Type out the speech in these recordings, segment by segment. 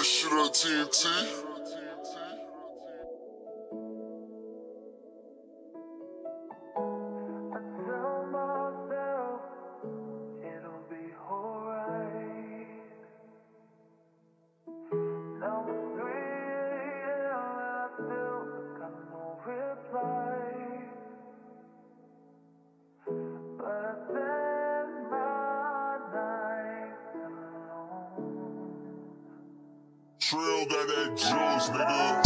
that shit on TNT. Trill got that juice, nigga.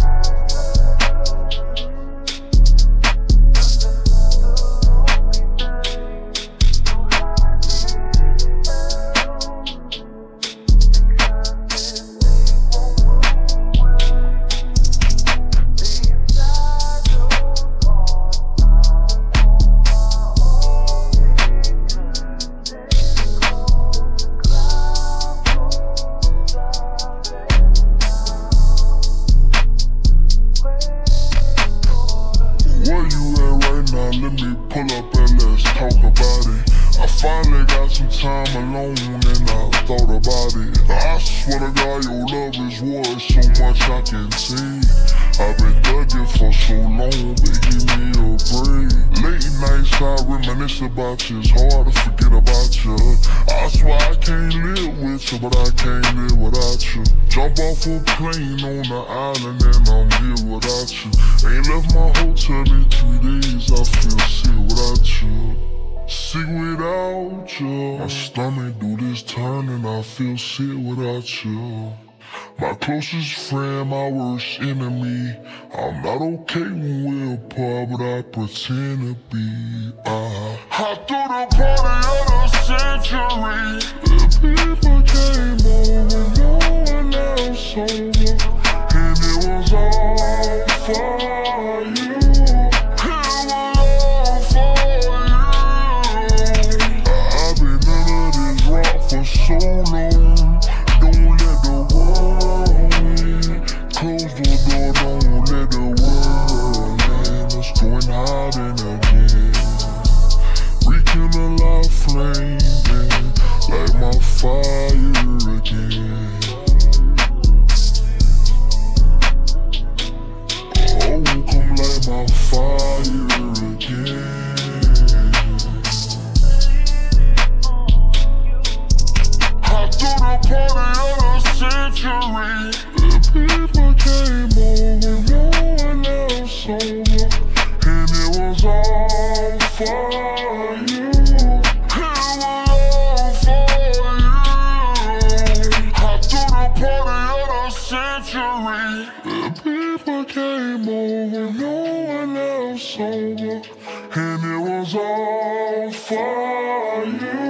Let me pull up and let's talk about it. I finally got some time alone and I thought about it. I swear to God, your love is worth so much I can see. I've been thugging for so long, but give me a break. Late nights I reminisce about you, it's hard to forget about you. I swear I can't live with you, but I can't live without you. Jump off a plane on the island and I'm here without you. Ain't left my hotel in 3 days, I feel sick without you. Sick without you. My stomach do this turn and I feel sick without you. My closest friend, my worst enemy. I'm not okay when we're apart, but I pretend to be. I threw the party of the century. The people came over, no one else over, and it was all for you. It was all for you. I've been under this rock for so long. Don't let the world in. Close the door, don't let the world in. It's going hiding again. Rekindle our flame, like my fire again. Oh, come light my fire again. I threw the party of the century. The people came over, no one else over, and it was all for you. It was all for you. I threw the party of the century. The people came over, no one else over, and it was all for you.